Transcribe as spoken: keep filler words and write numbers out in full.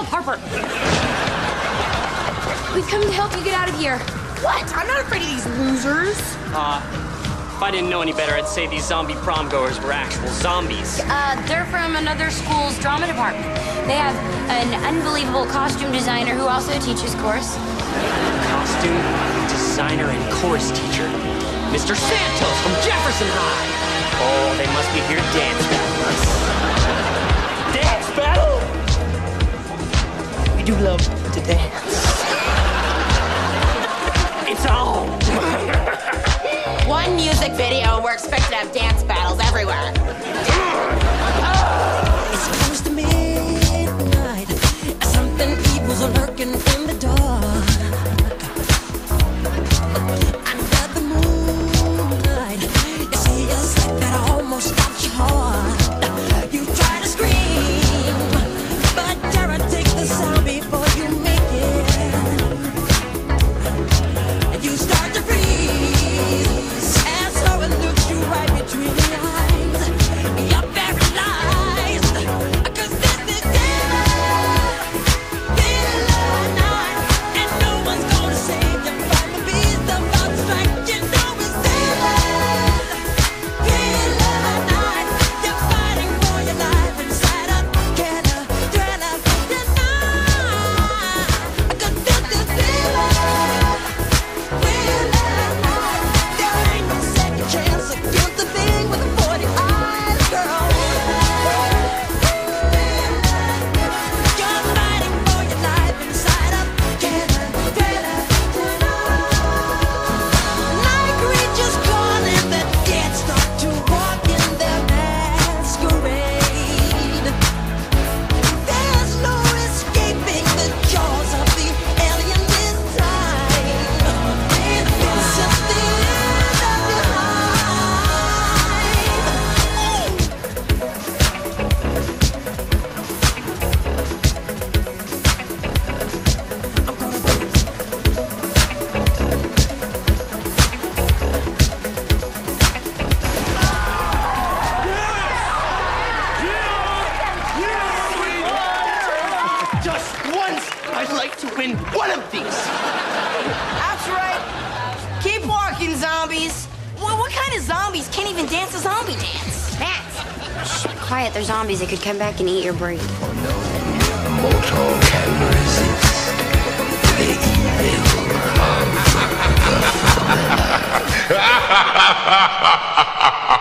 Help, Harper! We've come to help you get out of here. What? I'm not afraid of these losers. Uh, if I didn't know any better, I'd say these zombie prom goers were actual zombies. Uh, they're from another school's drama department. They have an unbelievable costume designer who also teaches chorus. Costume designer and chorus teacher, Mister Santos from Jefferson High. Oh, they must be here to dance battle us. Dance battle? We do love to dance. It's on. One music video, and we're expected to have dance battles everywhere. It's close to midnight. Something evil's lurking in the dark. Under the moonlight, you see a sight that almost stops your heart. You try to scream, but terror takes the sound before you make it. And you start to freeze, and so it looks you right between the eyes. You're paralyzed, 'cause this is daylight, daylight night, and no one's gonna save you from the beast about to strike. You know it's daylight, daylight night. You're fighting for your life inside a killer, thriller tonight. 'Cause this is daylight, daylight night. There ain't no second chance against the thing with the forty eyes, girl. You're fighting for your life inside a killer, thriller tonight. Night creatures calling the dead start to walk in their masquerade. There's no escaping the jaws of the alien this time. This is the end of your Just once, I'd like to win one of these. That's right. Keep walking, zombies. What, what kind of zombies can't even dance a zombie dance? Dance. Shh, quiet, they're zombies. They could come back and eat your brain. Mortal can resist the evil of